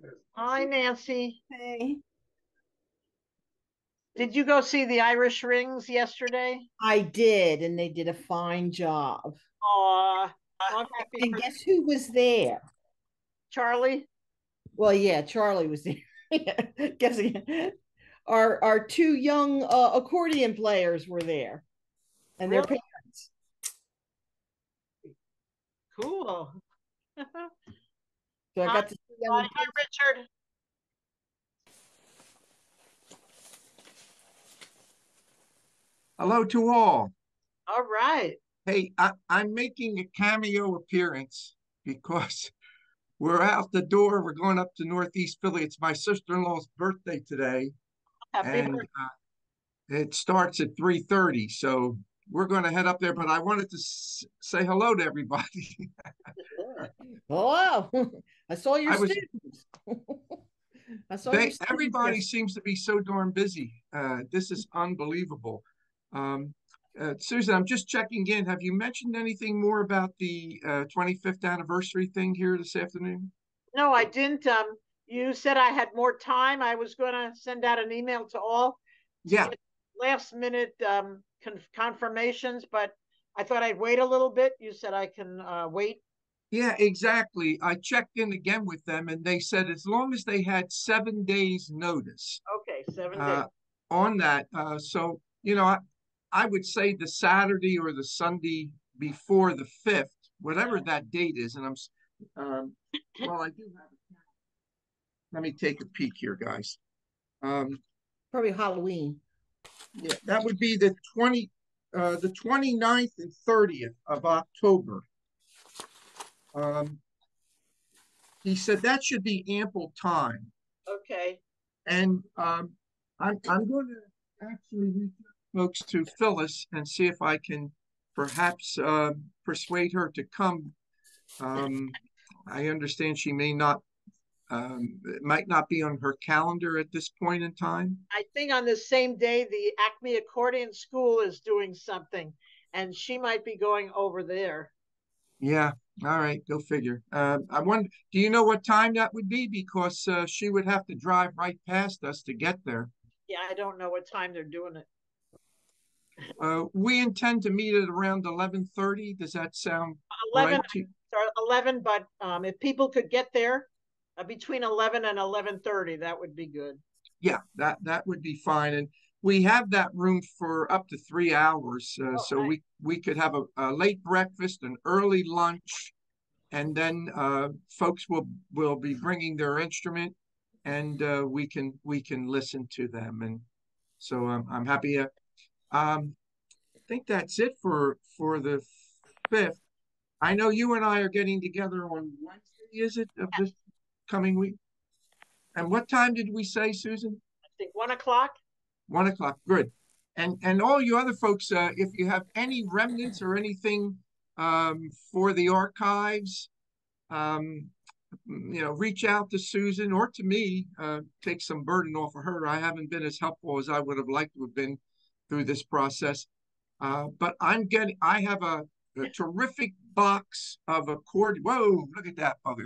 Hi, Nancy. Hey, Did you go see the Irish Rings yesterday? I did, and they did a fine job. Aw, well, I'm happy And for guess who was there? Charlie. Well, yeah, Charlie was there. Guess again. Our two young accordion players were there, and their Really parents. cool. Hi, So I got to see them in hi, person. Richard. Hello to all. All right. Hey, I'm making a cameo appearance because we're out the door. We're going up to Northeast Philly. It's my sister-in-law's birthday today, Happy and birthday. it starts at 3:30. So we're going to head up there. But I wanted to say hello to everybody. Hello, I saw your I was students. I saw your students everybody yesterday. seems to be so darn busy. This is unbelievable. Um, Susan, I'm just checking in. Have you mentioned anything more about the 25th anniversary thing here this afternoon? No, I didn't. You said I had more time. I was going to send out an email to all to Yeah, get last minute confirmations, but I thought I'd wait a little bit. You said I can wait. yeah, exactly. I checked in again with them, and they said as long as they had 7 days notice Okay, 7 days. uh, on that. So, I would say the Saturday or the Sunday before the 5th, whatever that date is. And well, I do have it. Let me take a peek here, guys. Um, Probably Halloween. yeah, that would be the 29th and 30th of October. Um, he said that should be ample time. Okay. And I'm going to actually reach out, folks, to Phyllis and see if I can perhaps persuade her to come. Um, I understand she may not, it might not be on her calendar at this point in time. I think on the same day, the Acme Accordion School is doing something, and she might be going over there. Yeah. All right. Go figure. I wonder, do you know what time that would be? Because she would have to drive right past us to get there. Yeah, I don't know what time they're doing it. We intend to meet at around 11:30. Does that sound 11 right to you? or 11, but if people could get there between 11 and 11:30, that would be good. Yeah, that would be fine. And we have that room for up to 3 hours. Oh, So nice. we could have a late breakfast, an early lunch, and then folks will be bringing their instrument, and we can listen to them. And so I'm happy. I think that's it for the 5th. I know you and I are getting together on Wednesday, is it, of this coming week? And what time did we say, Susan? I think 1 o'clock. 1 o'clock. Good. And all you other folks, if you have any remnants or anything for the archives, um, reach out to Susan or to me. Take some burden off of her. I haven't been as helpful as I would have liked to have been through this process. But I have a terrific box of accordion. Whoa, look at that bugger.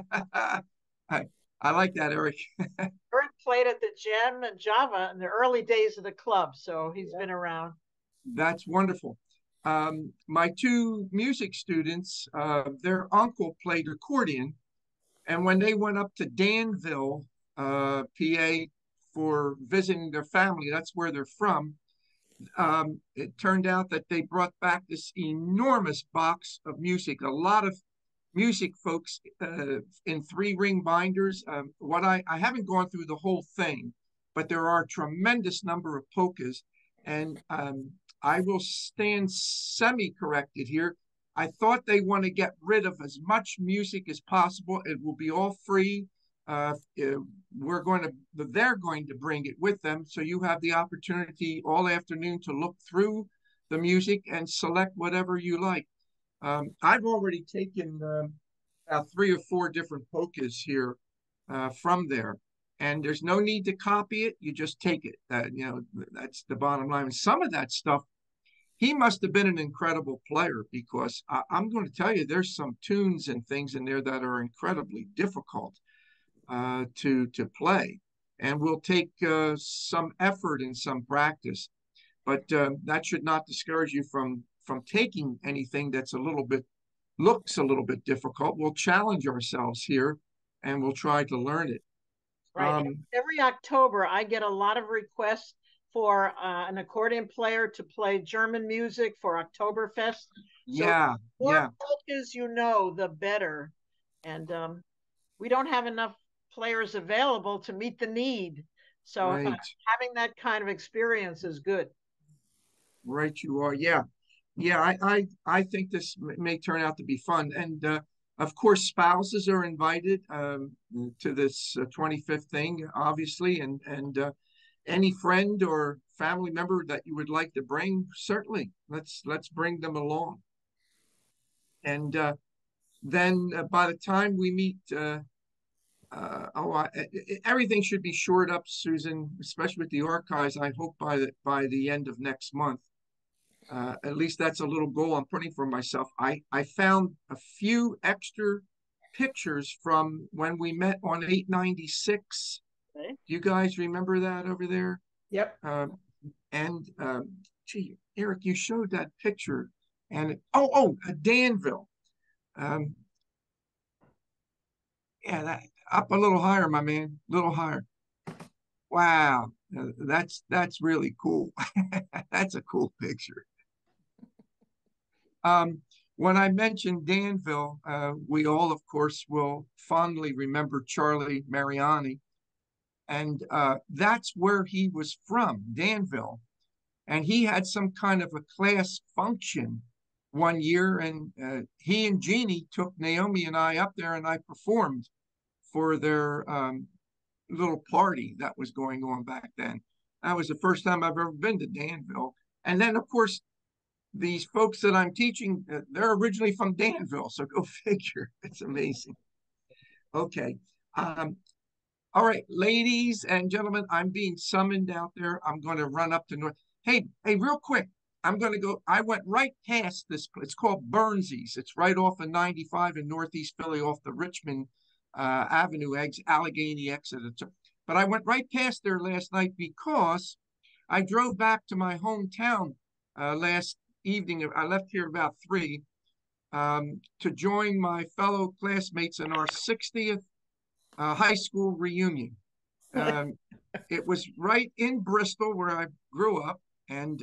I, I like that, Eric. Bert played at the Gem and Java in the early days of the club, so he's Yeah. been around. That's wonderful. My two music students, their uncle played accordion, and when they went up to Danville, PA, for visiting their family, that's where they're from. It turned out that they brought back this enormous box of music, a lot of music, folks, in 3 ring binders. I haven't gone through the whole thing, but there are a tremendous number of polkas, and I will stand semi-corrected here. I thought they want to get rid of as much music as possible. It will be all free. Uh, uh, they're going to bring it with them, so you have the opportunity all afternoon to look through the music and select whatever you like. I've already taken about 3 or 4 different polkas here from there, and there's no need to copy it. You just take it. That's the bottom line. And some of that stuff, he must have been an incredible player because I'm going to tell you, there's some tunes and things in there that are incredibly difficult. to play, and will take some effort and some practice. But that should not discourage you from taking anything that's looks a little bit difficult. We'll challenge ourselves here, and we'll try to learn it. Right. Every October, I get a lot of requests for an accordion player to play German music for Oktoberfest. So yeah, the more yeah. polkas you know, the better. And we don't have enough players available to meet the need. So Right. having that kind of experience is good. Right, you are. Yeah, yeah. I think this may turn out to be fun, and of course, spouses are invited to this 25th thing, obviously, and any friend or family member that you would like to bring, certainly let's bring them along. And then by the time we meet, everything should be shored up, Susan, especially with the archives. I hope by the end of next month. At least that's a little goal I'm putting for myself. I found a few extra pictures from when we met on 896. Okay. Do you guys remember that over there? Yep. And gee, Eric, you showed that picture, and Danville. Yeah, up a little higher, my man, a little higher. Wow, that's really cool. That's a cool picture. When I mentioned Danville, we all, of course, will fondly remember Charlie Mariani. And that's where he was from, Danville. And he had some kind of a class function one year, and he and Jeannie took Naomi and I up there, and I performed for their little party that was going on back then. That was the first time I've ever been to Danville. And then, of course, these folks that I'm teaching, they're originally from Danville, so go figure. It's amazing. Okay. All right, ladies and gentlemen, I'm being summoned out there. I'm going to run up to North. Hey, real quick. I'm going to go. I went right past this. It's called Burnsies. It's right off of 95 in Northeast Philly, off the Richmond Avenue, Allegheny exit. But I went right past there last night because I drove back to my hometown last evening. I left here about 3 to join my fellow classmates in our 60th high school reunion. It was right in Bristol where I grew up, and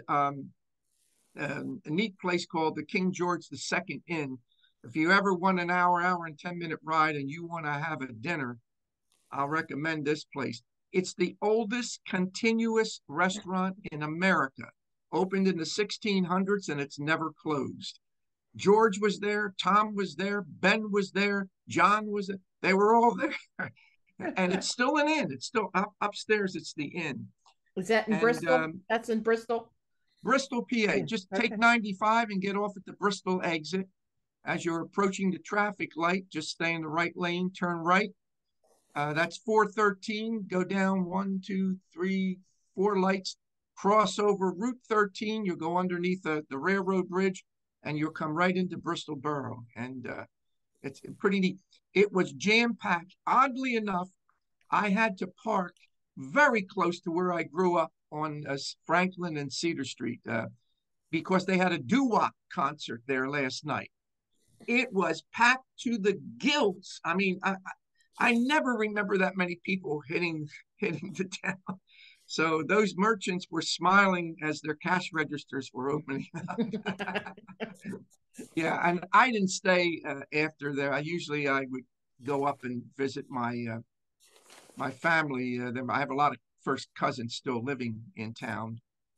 a neat place called the King George II Inn. If you ever want an hour and 10-minute ride and you want to have a dinner, I'll recommend this place. It's the oldest continuous restaurant in America. Opened in the 1600s, and it's never closed. George was there, Tom was there, Ben was there, John was there. They were all there. And it's still an inn. It's still upstairs. It's the inn. Is that in Bristol? That's in Bristol? Bristol, PA. Just take 95 and get off at the Bristol exit. As you're approaching the traffic light, just stay in the right lane, turn right. That's 413. Go down 1, 2, 3, 4 lights. Cross over Route 13. You'll go underneath the railroad bridge, and you'll come right into Bristol Borough. And it's pretty neat. It was jam-packed. Oddly enough, I had to park very close to where I grew up on Franklin and Cedar Street because they had a doo-wop concert there last night. It was packed to the gills. I mean, I never remember that many people hitting the town. So those merchants were smiling as their cash registers were opening up. Yeah, and I didn't stay after there. I would go up and visit my family. I have a lot of first cousins still living in town.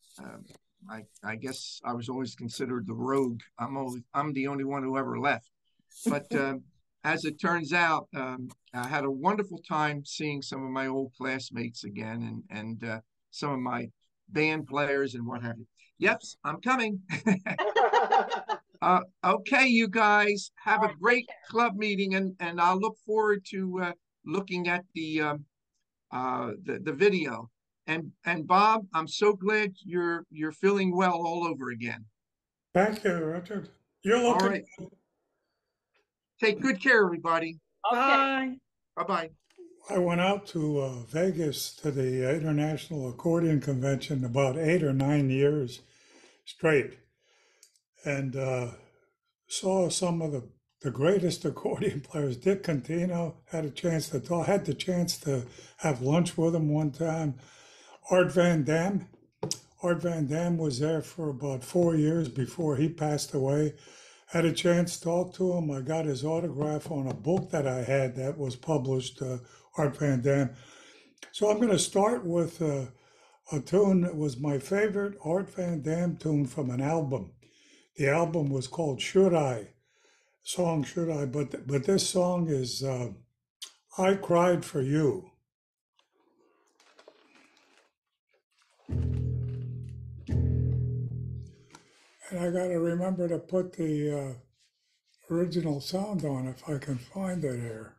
I guess I was always considered the rogue. I'm the only one who ever left. But as it turns out, I had a wonderful time seeing some of my old classmates again, and some of my band players and what have you. Yep, I'm coming. Okay, you guys have a great club meeting, and I'll look forward to looking at the video. And Bob, I'm so glad you're feeling well all over again. Thank you, Richard. You're looking. All right. Take good care, everybody. Okay. Bye. Bye-bye. I went out to Vegas to the International Accordion Convention about 8 or 9 years straight, and saw some of the greatest accordion players. Dick Contino had the chance to have lunch with him one time. Art Van Dam. Art Van Dam was there for about 4 years before he passed away. Had a chance to talk to him. I got his autograph on a book that I had that was published, Art Van Dam. So I'm going to start with a tune that was my favorite Art Van Dam tune from an album. The album was called Should I? Song Should I? But this song is I Cried for You. And I got to remember to put the original sound on if I can find it here.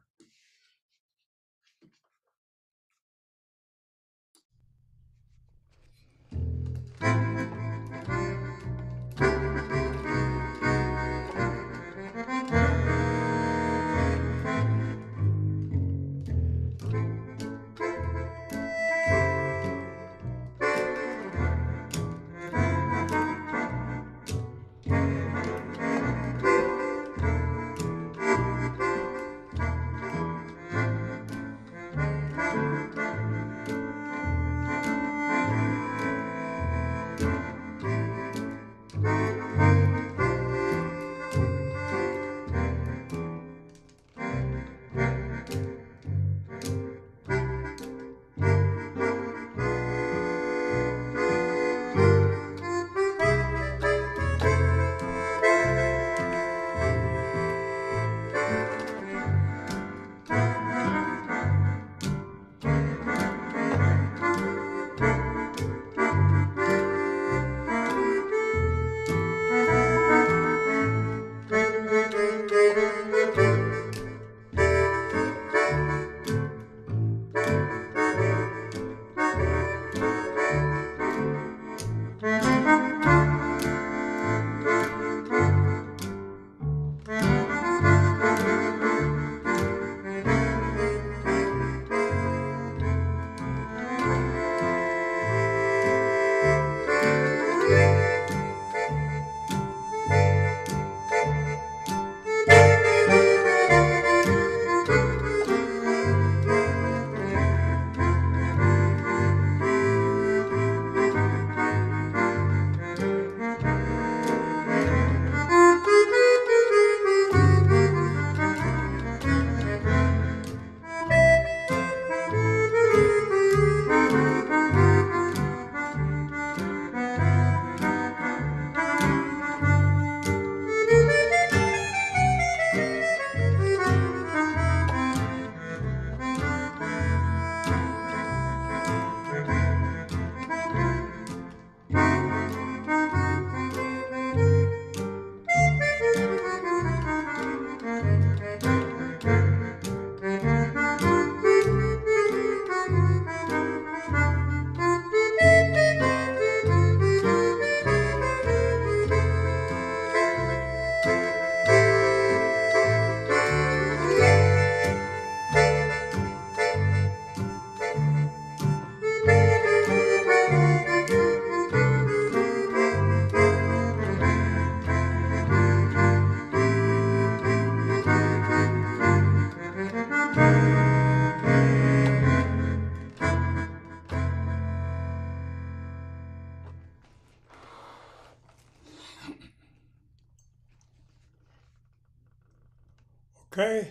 Okay,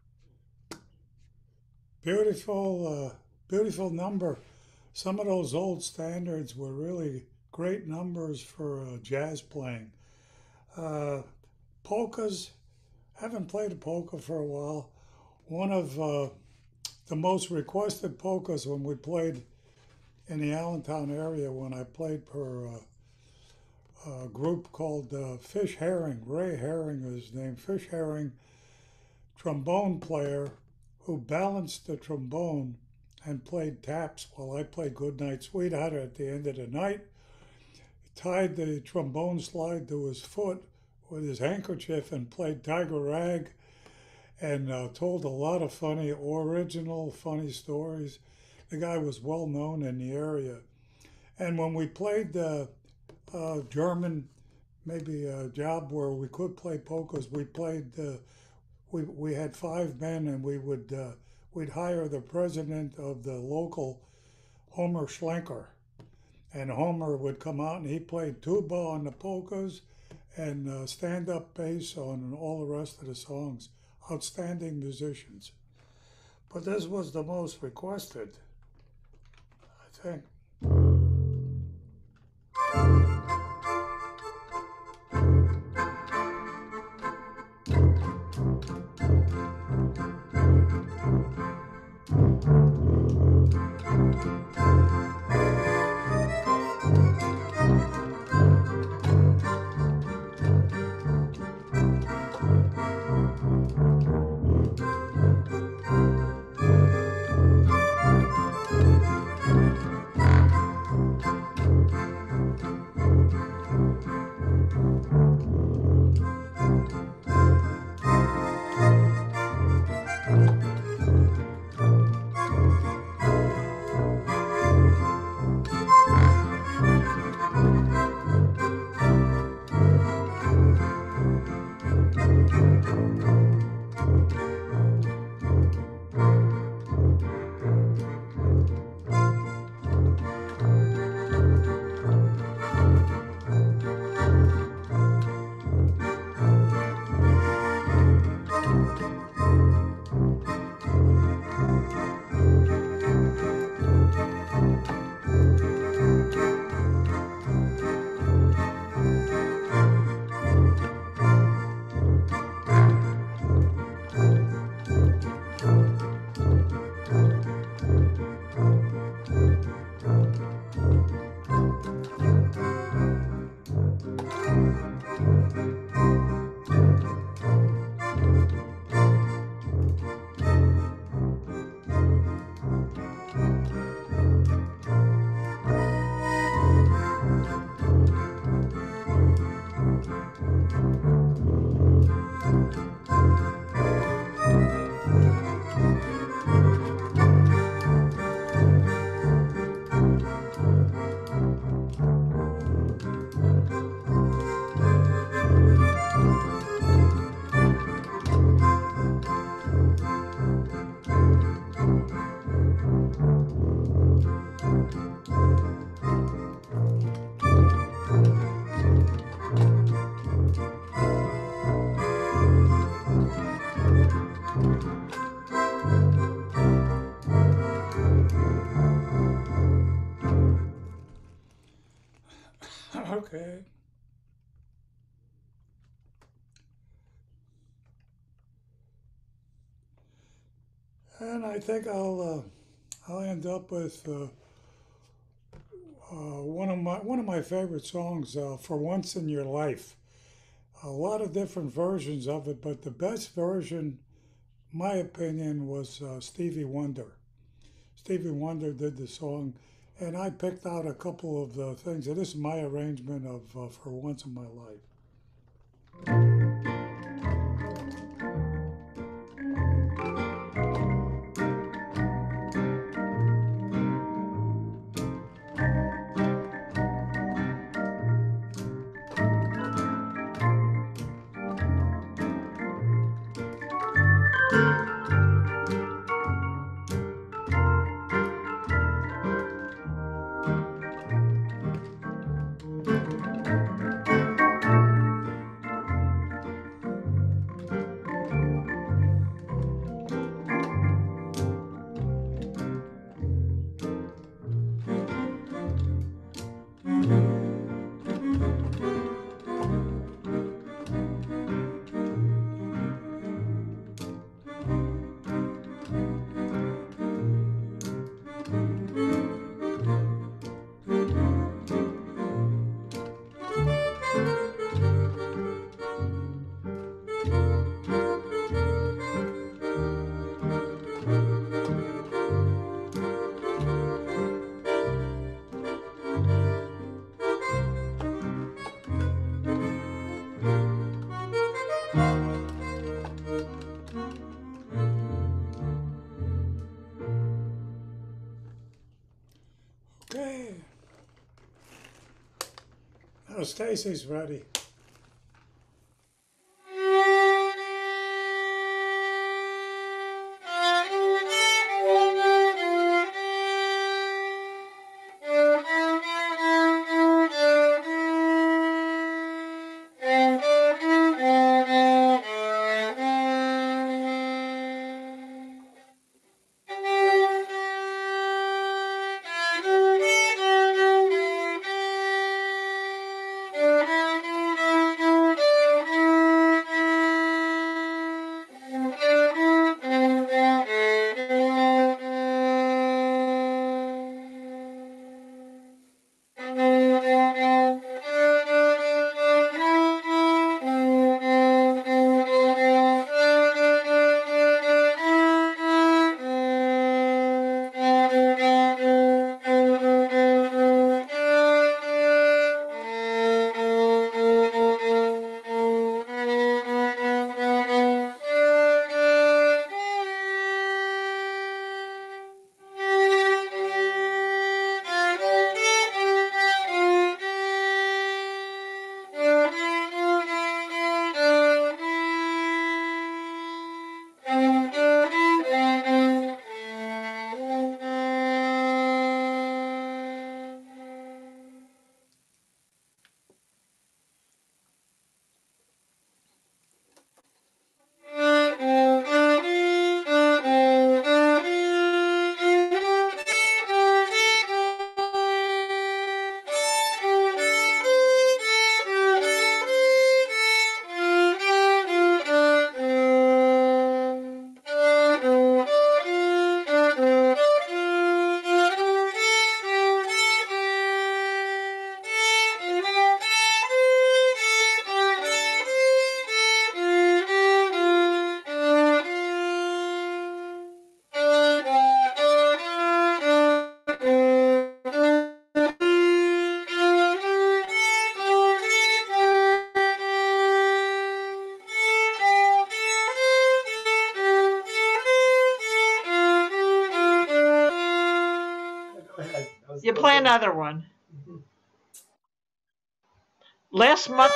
beautiful number. Some of those old standards were really great numbers for jazz playing. Uh, Polkas, haven't played a polka for a while. One of the most requested polkas when we played in the Allentown area when I played for a group called Fish Herring. Ray Herring is his name. Fish Herring, trombone player who balanced the trombone and played taps while I played Goodnight Sweetheart at the end of the night. Tied the trombone slide to his foot with his handkerchief and played Tiger Rag. and told a lot of funny, original, funny stories. The guy was well known in the area. And when we played German, maybe a job where we could play polkas, we played. We had 5 men, and we'd hire the president of the local, Homer Schlenker, and Homer would come out and he played tuba on the polkas and stand-up bass on all the rest of the songs. Outstanding musicians. But this was the most requested, I think. Okay. And I think I'll end up with one of my favorite songs, "For Once in Your Life." A lot of different versions of it, but the best version, my opinion, was Stevie Wonder. Stevie Wonder did the song, and I picked out a couple of the things. And this is my arrangement of "For Once in My Life." Stacy's ready. You play another one. Last month.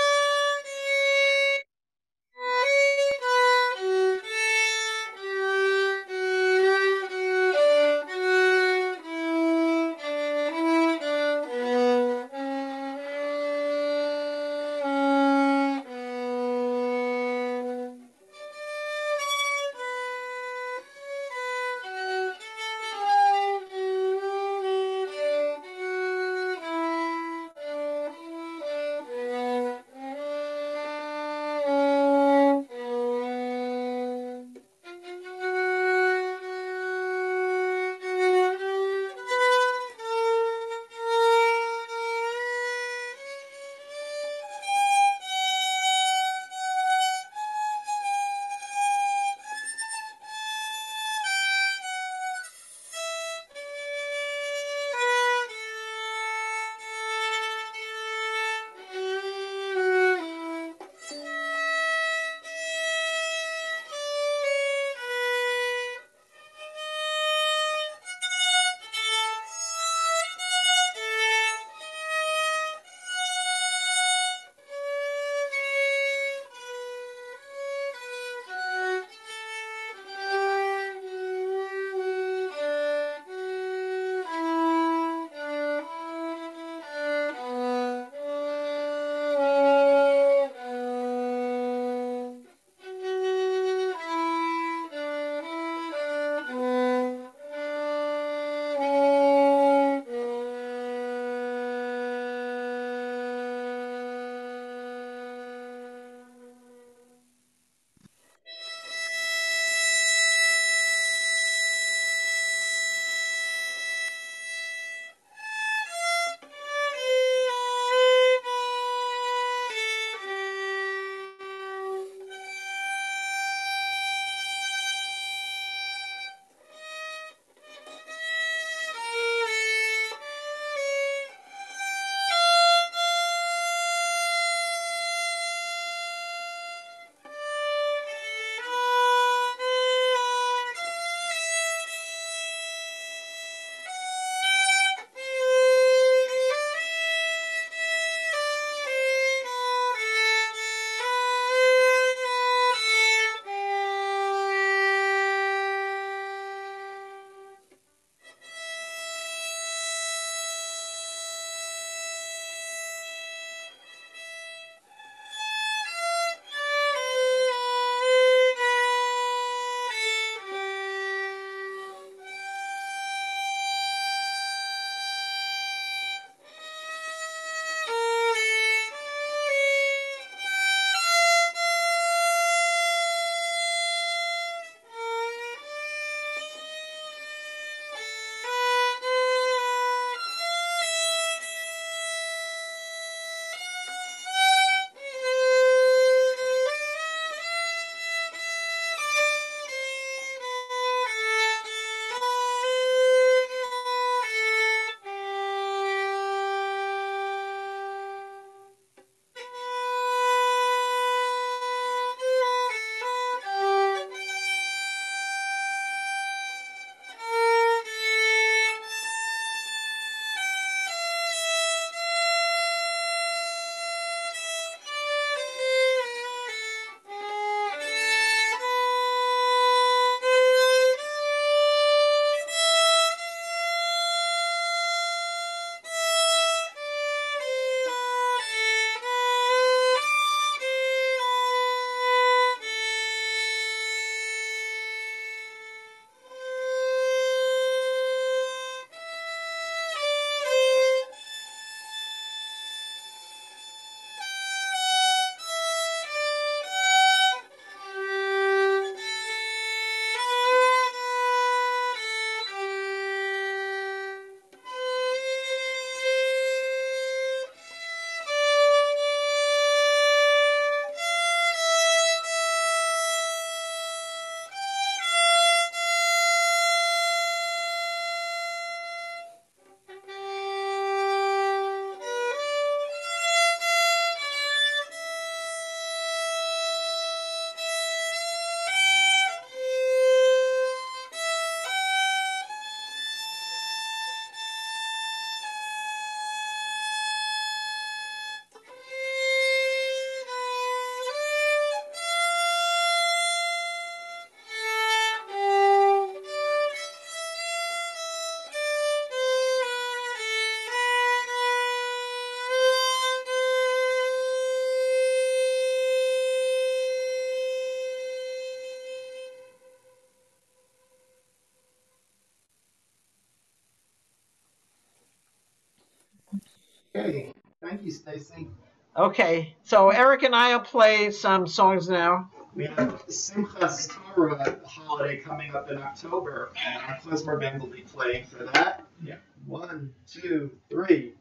Okay, thank you, Stacy. Okay, so Eric and I will play some songs now. We have Simchas Torah holiday coming up in October, and our klezmer band will be playing for that. Yeah. 1, 2, 3.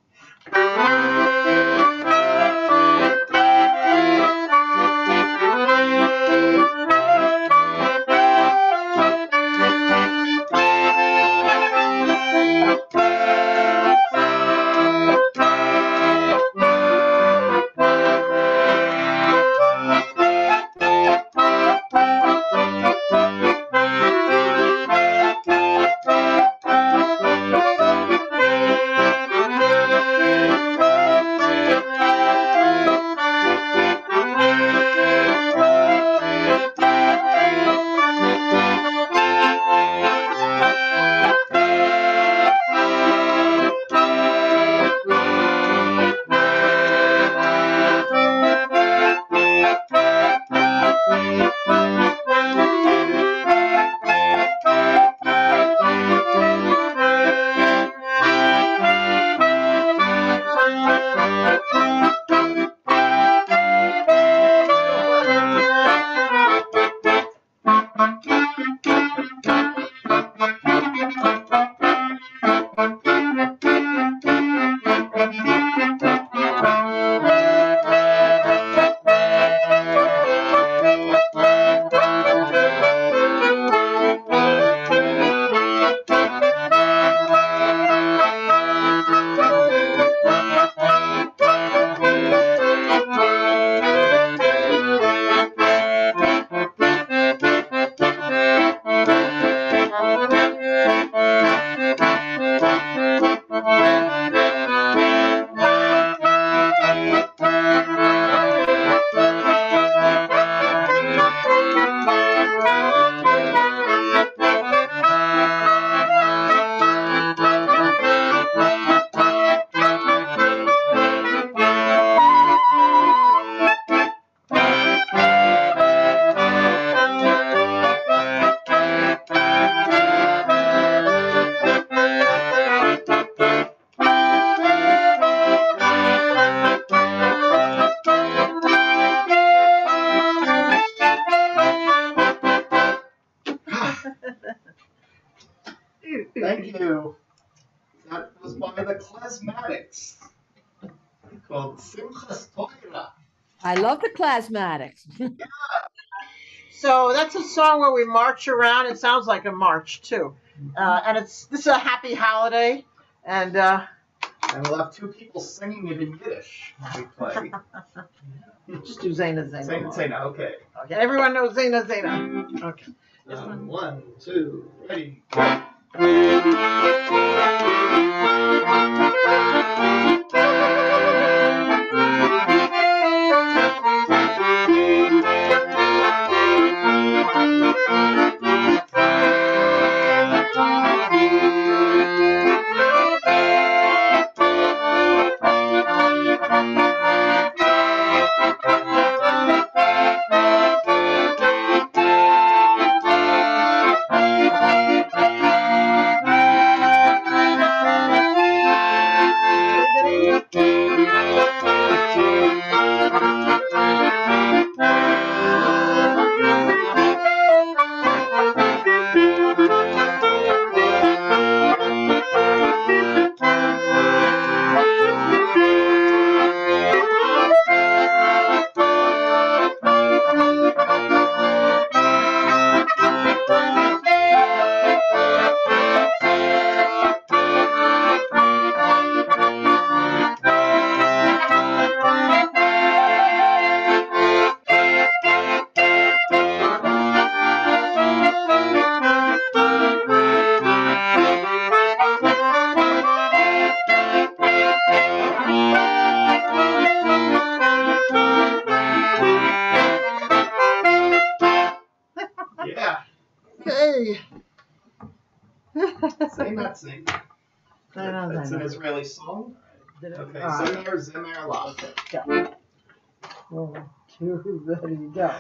Thank you. That was by the Klezmatics, called Simchas Torah. I love the Klezmatics. So that's a song where we march around. It sounds like a march too, and this is a happy holiday, and we'll have 2 people singing it in Yiddish when we play. Just do Zena. Zena, okay. Okay, everyone knows Zena. Okay. 1, 2, ready. Sing. That's an Israeli song. Okay, Zemer, Zemer, La. Go. 1, 2, ready, go.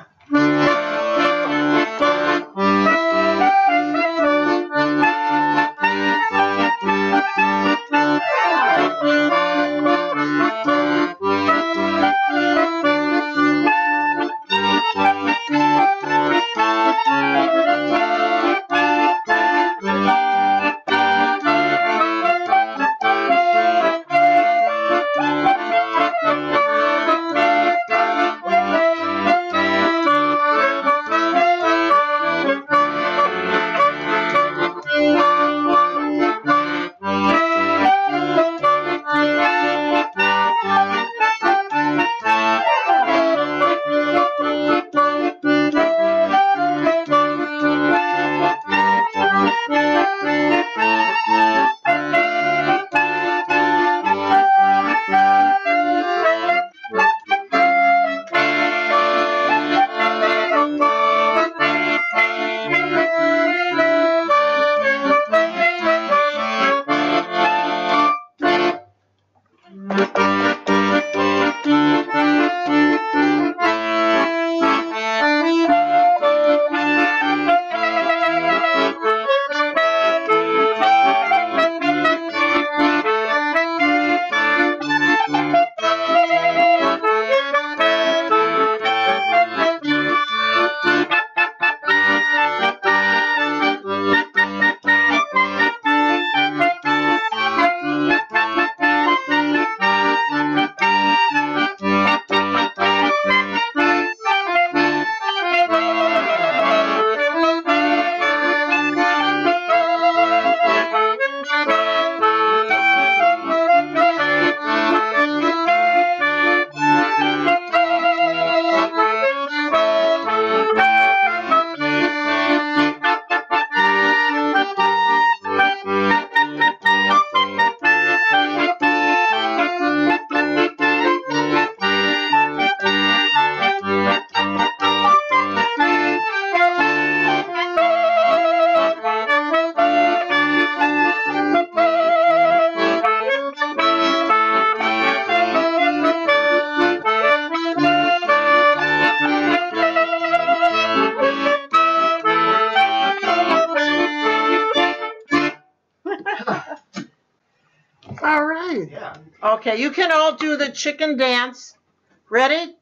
All right. Yeah. Okay, you can all do the chicken dance. Ready?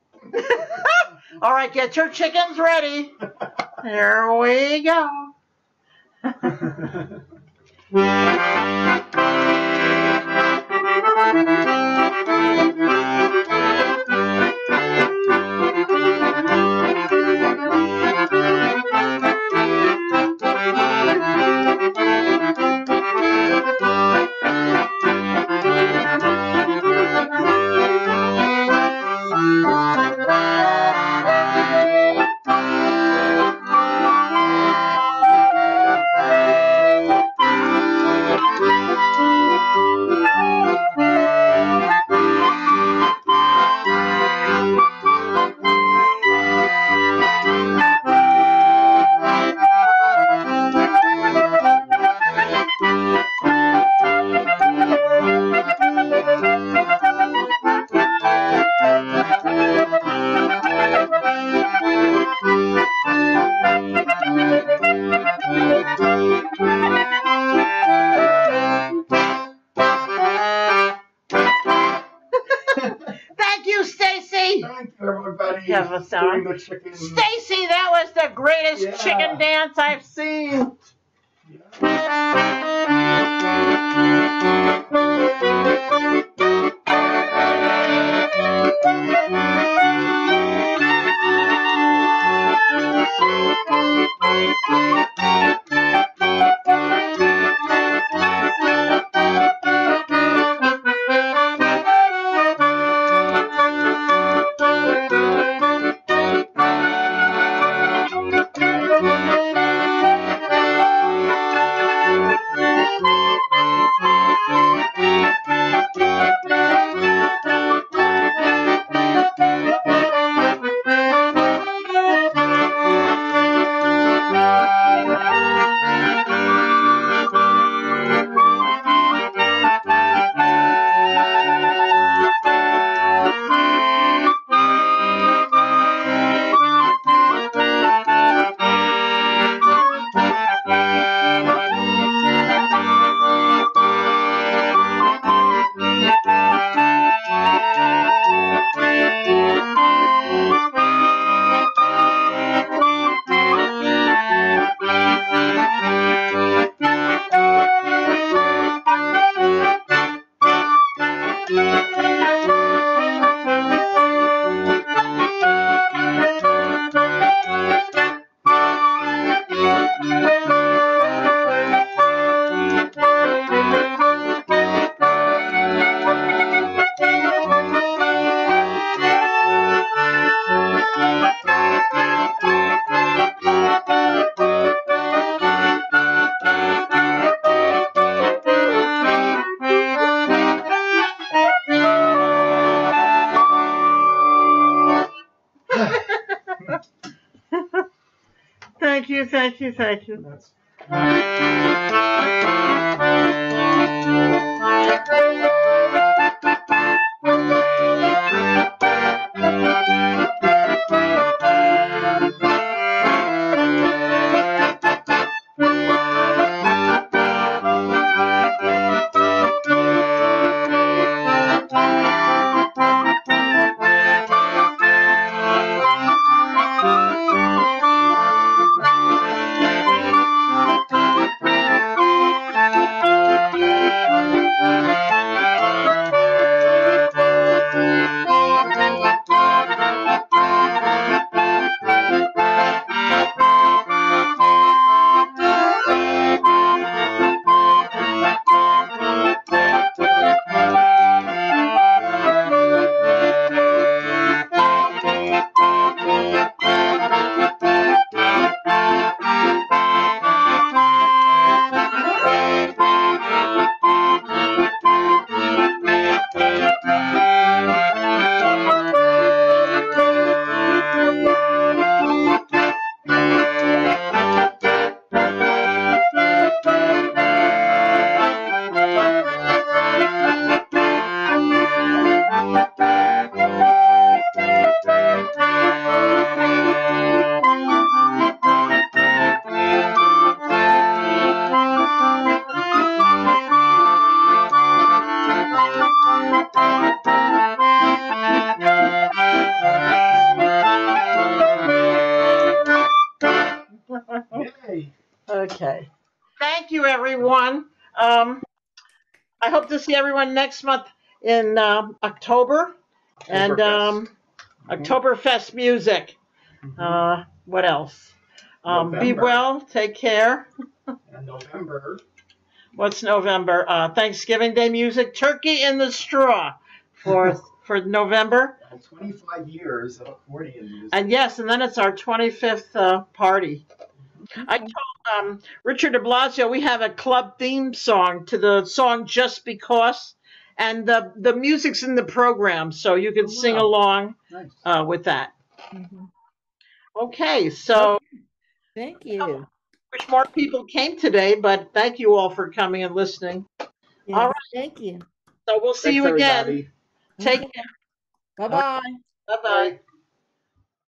All right, get your chickens ready. Here we go. Thank you, Stacy. Thank you, everybody. Have a sound. Doing the chicken. Stacy, that was the greatest Yeah. chicken dance I've seen. thank you, thank you. That's yay. Okay. Thank you, everyone. I hope to see everyone next month in October. And Oktoberfest music. What else? Be November. well. Take care. And November. What's November? Thanksgiving Day music. Turkey in the Straw for November. And 25 years of accordion music. And yes, and then it's our 25th party. I told Richard de Blasio we have a club theme song to the song Just Because, and the music's in the program, so you can sing along with that. Okay, so Thank you. wish more people came today, but thank you all for coming and listening. Yes, All right. Thank you. So we'll see Thanks, you again. everybody. Take care. Bye-bye. Bye-bye.